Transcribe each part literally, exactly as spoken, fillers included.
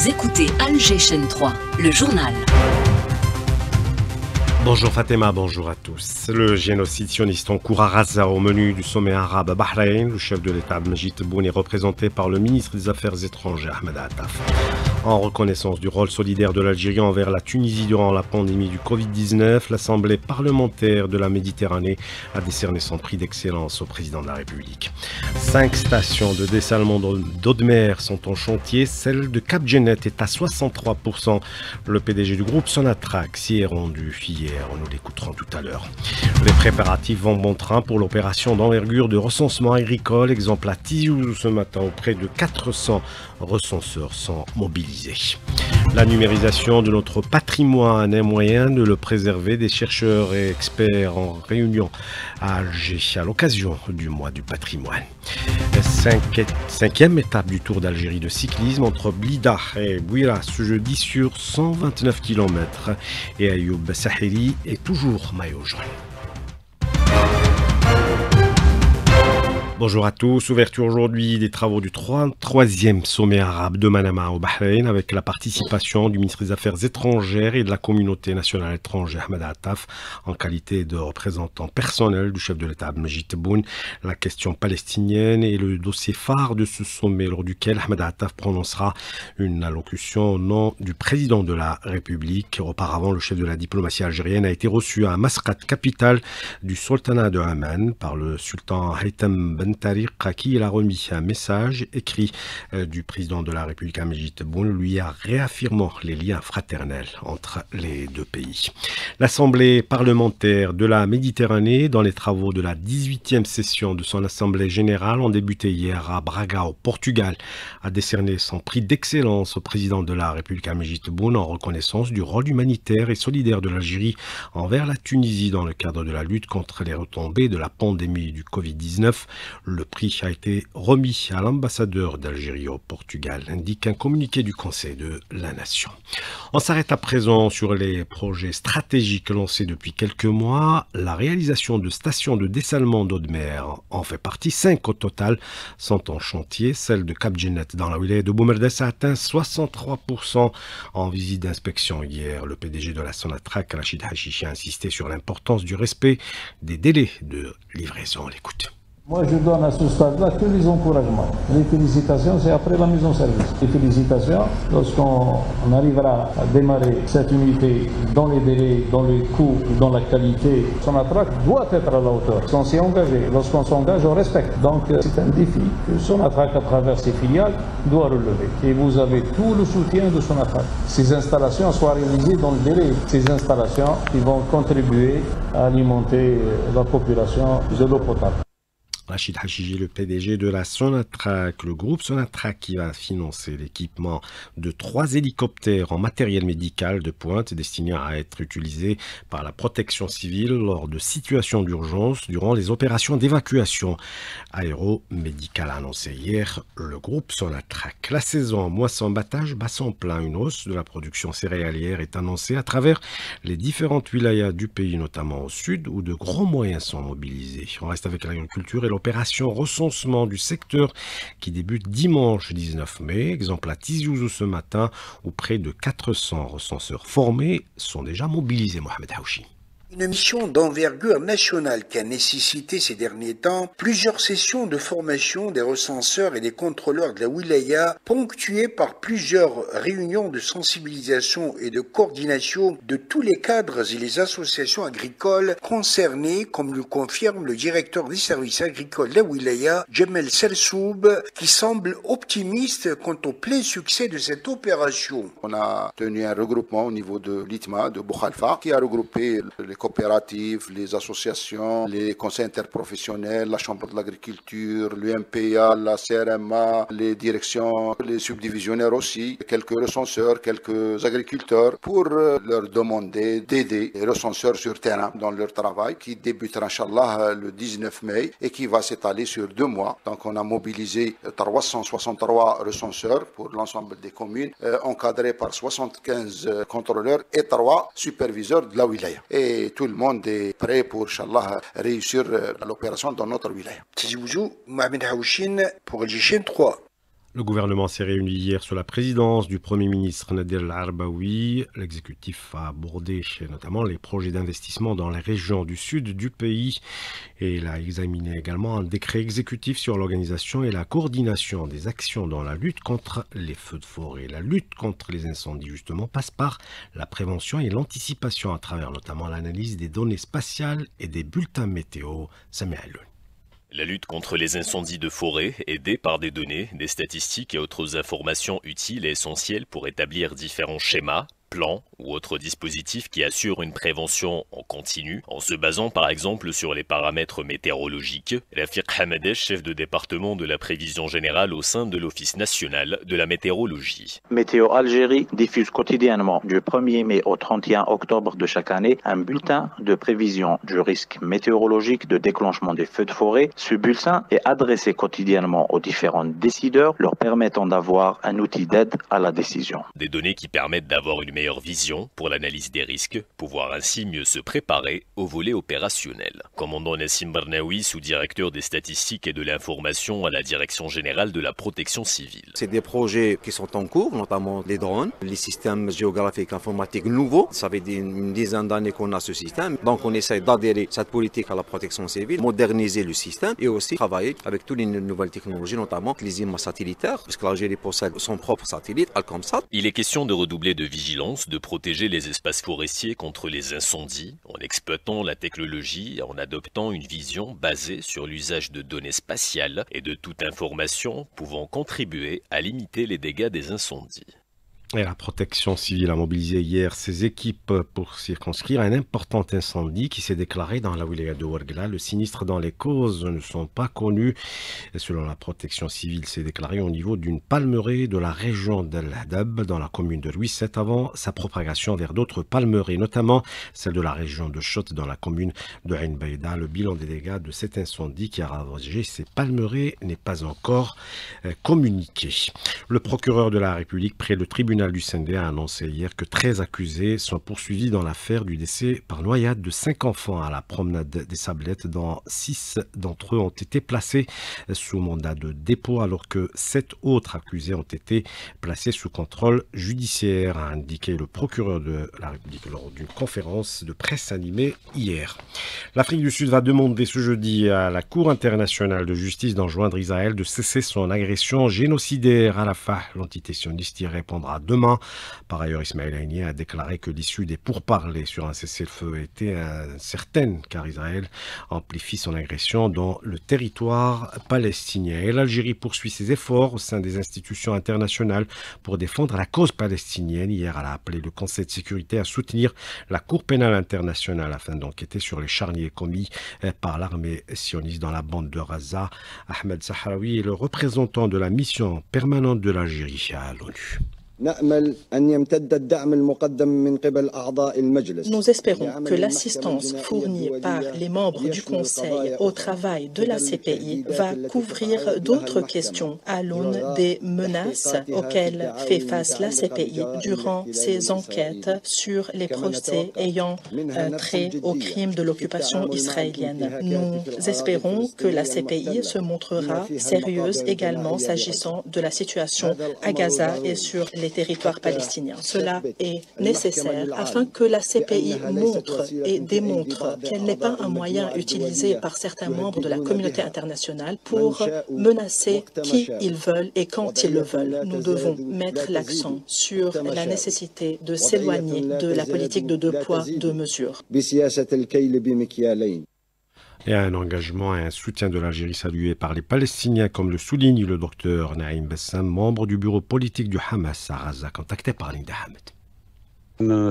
Vous écoutez Alger Chaîne trois, le journal. Bonjour Fatima, bonjour à tous. Le génocide sioniste en cours à Gaza au menu du sommet arabe à Bahreïn. Le chef de l'État, Majid Tebboune, est représenté par le ministre des Affaires étrangères, Ahmed Attaf. En reconnaissance du rôle solidaire de l'Algérie envers la Tunisie durant la pandémie du covid dix-neuf, l'Assemblée parlementaire de la Méditerranée a décerné son prix d'excellence au président de la République. Cinq stations de dessalement d'eau de mer sont en chantier. Celle de Cap Genet est à soixante-trois pour cent. Le P D G du groupe Sonatrach s'y est rendu hier. Nous l'écouterons tout à l'heure. Les préparatifs vont bon train pour l'opération d'envergure de recensement agricole. Exemple à Tizi-Ouzou ce matin, où près de quatre cents recenseurs sont mobilisés. La numérisation de notre patrimoine est moyen de le préserver. Des chercheurs et experts en réunion à Alger à l'occasion du mois du patrimoine. Cinqui- cinquième étape du Tour d'Algérie de cyclisme entre Blida et Bouira ce jeudi sur cent vingt-neuf kilomètres. Et Ayoub Saheli est toujours maillot jaune. Bonjour à tous. Ouverture aujourd'hui des travaux du troisième sommet arabe de Manama au Bahreïn avec la participation du ministre des Affaires étrangères et de la communauté nationale étrangère Ahmed Attaf en qualité de représentant personnel du chef de l'État Majid Tebboune. La question palestinienne est le dossier phare de ce sommet lors duquel Ahmed Attaf prononcera une allocution au nom du président de la République. Auparavant, le chef de la diplomatie algérienne a été reçu à Maskat, capitale du sultanat de Amman, par le sultan Haytham Ben Tariq, à qui il a remis un message écrit euh, du président de la République Majid Tebboune, lui a réaffirmant les liens fraternels entre les deux pays. L'Assemblée parlementaire de la Méditerranée, dans les travaux de la dix-huitième session de son Assemblée générale, ont débuté hier à Braga, au Portugal, a décerné son prix d'excellence au président de la République Majid Tebboune en reconnaissance du rôle humanitaire et solidaire de l'Algérie envers la Tunisie dans le cadre de la lutte contre les retombées de la pandémie du covid dix-neuf. Le prix a été remis à l'ambassadeur d'Algérie au Portugal, indique un communiqué du Conseil de la Nation. On s'arrête à présent sur les projets stratégiques lancés depuis quelques mois. La réalisation de stations de dessalement d'eau de mer en fait partie. Cinq au total sont en chantier. Celle de Cap Genet dans la wilaya de Boumerdes a atteint soixante-trois pour cent en visite d'inspection hier. Le P D G de la Sonatrach, Rachid Hachichi, a insisté sur l'importance du respect des délais de livraison. On l'écoute. Moi, je donne à ce stade-là que les encouragements. Les félicitations, c'est après la mise en service. Les félicitations, lorsqu'on arrivera à démarrer cette unité dans les délais, dans les coûts, dans la qualité, Sonatrach doit être à la hauteur. On s'est engagé. Lorsqu'on s'engage, on respecte. Donc, c'est un défi que Sonatrach, à travers ses filiales, doit relever. Et vous avez tout le soutien de Sonatrach. Ces installations soient réalisées dans le délai. Ces installations qui vont contribuer à alimenter la population de l'eau potable. Rachid Hachichi, le P D G de la Sonatrach, le groupe Sonatrach qui va financer l'équipement de trois hélicoptères en matériel médical de pointe destinés à être utilisés par la protection civile lors de situations d'urgence durant les opérations d'évacuation aéromédicale, a annoncé hier le groupe Sonatrach. La saison moisson-battage bat son plein. Une hausse de la production céréalière est annoncée à travers les différentes wilayas du pays, notamment au sud, où de gros moyens sont mobilisés. On reste avec l'agriculture et l'opération recensement du secteur qui débute dimanche dix-neuf mai. Exemple à Tizi-Ouzou ce matin, où près de quatre cents recenseurs formés sont déjà mobilisés. Mohamed Haouchi. Une mission d'envergure nationale qui a nécessité ces derniers temps plusieurs sessions de formation des recenseurs et des contrôleurs de la wilaya, ponctuées par plusieurs réunions de sensibilisation et de coordination de tous les cadres et les associations agricoles concernées, comme le confirme le directeur des services agricoles de la wilaya, Jamel Selsoub, qui semble optimiste quant au plein succès de cette opération. On a tenu un regroupement au niveau de l'I T M A de Bouhalfa qui a regroupé les coopératives, les associations, les conseils interprofessionnels, la Chambre de l'agriculture, l'U M P A, la C R M A, les directions, les subdivisionnaires aussi, quelques recenseurs, quelques agriculteurs pour leur demander d'aider les recenseurs sur terrain dans leur travail qui débutera Inch'Allah le dix-neuf mai et qui va s'étaler sur deux mois. Donc on a mobilisé trois cent soixante-trois recenseurs pour l'ensemble des communes, euh, encadrés par soixante-quinze contrôleurs et trois superviseurs de la wilaya. Et tout le monde est prêt pour, Inch'Allah, réussir l'opération dans notre wilaya. Tizi Ouzou, Mohamed Haouchine pour Alger Chaîne trois. Le gouvernement s'est réuni hier sous la présidence du Premier ministre Nadir El-Arbaoui. L'exécutif a abordé notamment les projets d'investissement dans les régions du sud du pays et il a examiné également un décret exécutif sur l'organisation et la coordination des actions dans la lutte contre les feux de forêt. La lutte contre les incendies justement passe par la prévention et l'anticipation à travers notamment l'analyse des données spatiales et des bulletins météo. Samia Eloun. La lutte contre les incendies de forêt, aidée par des données, des statistiques et autres informations utiles et essentielles pour établir différents schémas, plans ou autres dispositifs qui assurent une prévention en continu, en se basant par exemple sur les paramètres météorologiques. Rafiq Hamadesh, chef de département de la prévision générale au sein de l'Office national de la météorologie. Météo Algérie diffuse quotidiennement du premier mai au trente et un octobre de chaque année un bulletin de prévision du risque météorologique de déclenchement des feux de forêt. Ce bulletin est adressé quotidiennement aux différents décideurs, leur permettant d'avoir un outil d'aide à la décision. Des données qui permettent d'avoir une meilleure vision pour l'analyse des risques, pouvoir ainsi mieux se préparer au volet opérationnel. Commandant Nassim Barnaoui, sous-directeur des statistiques et de l'information à la Direction générale de la protection civile. C'est des projets qui sont en cours, notamment les drones, les systèmes géographiques informatiques nouveaux. Ça fait une dizaine d'années qu'on a ce système. Donc on essaie d'adhérer cette politique à la protection civile, moderniser le système et aussi travailler avec toutes les nouvelles technologies, notamment les images satellitaires, puisque l'Algérie possède son propre satellite, Alcomsat. Il est question de redoubler de vigilance, de protéger les espaces forestiers contre les incendies en exploitant la technologie et en adoptant une vision basée sur l'usage de données spatiales et de toute information pouvant contribuer à limiter les dégâts des incendies. Et la protection civile a mobilisé hier ses équipes pour circonscrire un important incendie qui s'est déclaré dans la wilaya de Ouargla. Le sinistre dans les causes ne sont pas connus. Et selon la protection civile, s'est déclaré au niveau d'une palmeraie de la région d'El Hadab dans la commune de Louisset avant sa propagation vers d'autres palmeraies, notamment celle de la région de Chott dans la commune de Ain Baïda. Le bilan des dégâts de cet incendie qui a ravagé ces palmeraies n'est pas encore euh, communiqué. Le procureur de la République près le tribunal du Sendé a annoncé hier que treize accusés sont poursuivis dans l'affaire du décès par noyade de cinq enfants à la promenade des Sablettes, dont six d'entre eux ont été placés sous mandat de dépôt alors que sept autres accusés ont été placés sous contrôle judiciaire, a indiqué le procureur de la République lors d'une conférence de presse animée hier. L'Afrique du Sud va demander ce jeudi à la Cour internationale de justice d'enjoindre Israël de cesser son agression génocidaire. À la fin, l'entité sioniste y répondra demain. Par ailleurs, Ismaël Haniyeh a déclaré que l'issue des pourparlers sur un cessez-le-feu était incertaine car Israël amplifie son agression dans le territoire palestinien. Et l'Algérie poursuit ses efforts au sein des institutions internationales pour défendre la cause palestinienne. Hier, elle a appelé le Conseil de sécurité à soutenir la Cour pénale internationale afin d'enquêter sur les charniers commis par l'armée sioniste dans la bande de Gaza. Ahmed Sahraoui est le représentant de la mission permanente de l'Algérie à l'ONU. Nous espérons que l'assistance fournie par les membres du Conseil au travail de la C P I va couvrir d'autres questions à l'aune des menaces auxquelles fait face la C P I durant ses enquêtes sur les procès ayant euh, trait aux crimes de l'occupation israélienne. Nous espérons que la C P I se montrera sérieuse également s'agissant de la situation à Gaza et sur les territoires palestiniens. Cela est nécessaire afin que la C P I montre et démontre qu'elle n'est pas un moyen utilisé par certains membres de la communauté internationale pour menacer qui ils veulent et quand ils le veulent. Nous devons mettre l'accent sur la nécessité de s'éloigner de la politique de deux poids, deux mesures. Et un engagement et un soutien de l'Algérie salué par les Palestiniens, comme le souligne le docteur Naïm Bassam, membre du bureau politique du Hamas à Gaza, contacté par Linda Hamed. Nous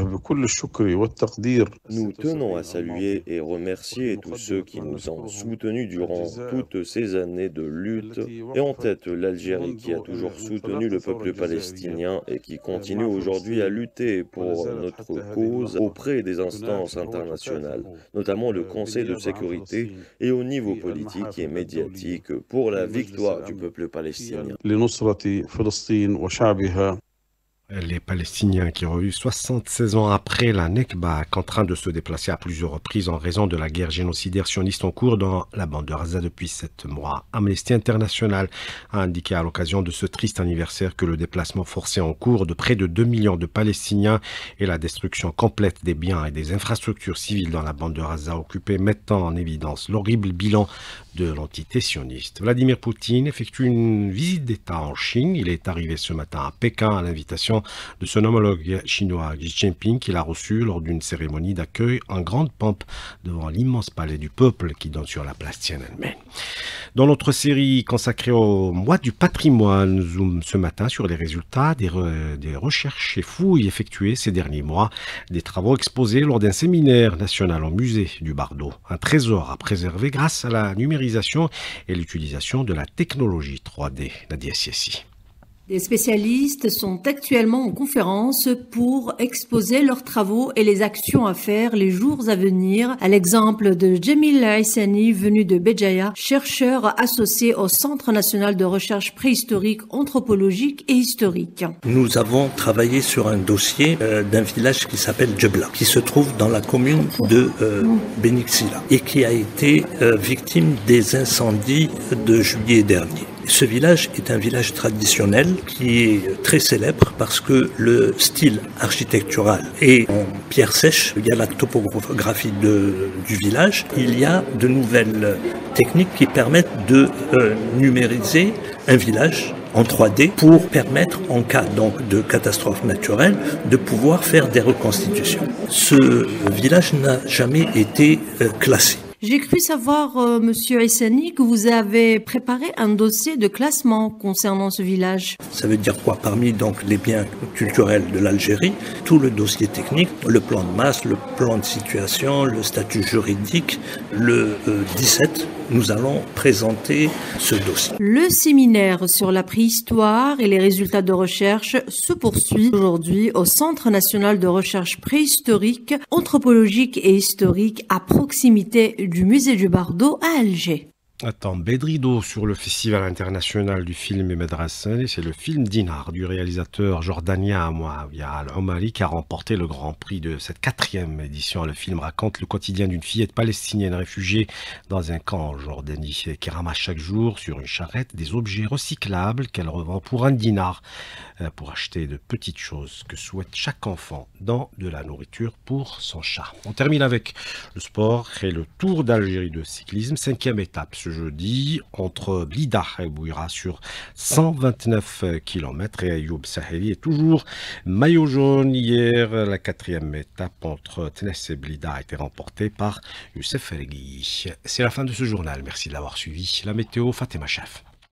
tenons à saluer et remercier tous ceux qui nous ont soutenus durant toutes ces années de lutte, et en tête l'Algérie qui a toujours soutenu le peuple palestinien et qui continue aujourd'hui à lutter pour notre cause auprès des instances internationales, notamment le Conseil de sécurité et au niveau politique et médiatique pour la victoire du peuple palestinien. Les Palestiniens qui ont eu soixante-seize ans après la Nekba, contraints de se déplacer à plusieurs reprises en raison de la guerre génocidaire sioniste en cours dans la bande de Gaza depuis sept mois. Amnesty International a indiqué à l'occasion de ce triste anniversaire que le déplacement forcé en cours de près de deux millions de Palestiniens et la destruction complète des biens et des infrastructures civiles dans la bande de Gaza occupée mettent en évidence l'horrible bilan de l'entité sioniste. Vladimir Poutine effectue une visite d'État en Chine. Il est arrivé ce matin à Pékin à l'invitation de son homologue chinois Xi Jinping qu'il a reçu lors d'une cérémonie d'accueil en grande pompe devant l'immense palais du peuple qui donne sur la place Tiananmen. Dans notre série consacrée au mois du patrimoine, nous zoomons ce matin sur les résultats des, re des recherches et fouilles effectuées ces derniers mois, des travaux exposés lors d'un séminaire national au musée du Bardo. Un trésor à préserver grâce à la numérisation et l'utilisation de la technologie trois D. Nadia Siessi. Des spécialistes sont actuellement en conférence pour exposer leurs travaux et les actions à faire les jours à venir, à l'exemple de Jamil Aissani, venu de Béjaïa, chercheur associé au Centre national de recherche préhistorique, anthropologique et historique. Nous avons travaillé sur un dossier euh, d'un village qui s'appelle Djebla, qui se trouve dans la commune de euh, Benixila et qui a été euh, victime des incendies de juillet dernier. Ce village est un village traditionnel qui est très célèbre parce que le style architectural est en pierre sèche. Il y a la topographie de, du village. Il y a de nouvelles techniques qui permettent de euh, numériser un village en trois D pour permettre, en cas donc de catastrophe naturelle, de pouvoir faire des reconstitutions. Ce village n'a jamais été euh, classé. J'ai cru savoir, euh, Monsieur Aissani, que vous avez préparé un dossier de classement concernant ce village. Ça veut dire quoi? Parmi donc les biens culturels de l'Algérie, tout le dossier technique, le plan de masse, le plan de situation, le statut juridique, le euh, dix-sept, nous allons présenter ce dossier. Le séminaire sur la préhistoire et les résultats de recherche se poursuit aujourd'hui au Centre national de recherche préhistorique, anthropologique et historique à proximité du musée du Bardo à Alger. Attends, Bedrido sur le Festival international du film Ahmed Rassan, c'est le film Dinar du réalisateur jordanien Mouawia Al-Omari qui a remporté le grand prix de cette quatrième édition. Le film raconte le quotidien d'une fillette palestinienne réfugiée dans un camp en Jordanie qui ramasse chaque jour sur une charrette des objets recyclables qu'elle revend pour un dinar pour acheter de petites choses que souhaite chaque enfant, dans de la nourriture pour son chat. On termine avec le sport et le Tour d'Algérie de cyclisme, cinquième étape ce jeudi entre Blida et Bouira sur cent vingt-neuf kilomètres et Ayoub Saheli est toujours maillot jaune. Hier, la quatrième étape entre Tennessee et Blida a été remportée par Youssef Fergui. C'est la fin de ce journal. Merci de l'avoir suivi. La météo, Fatima Chef.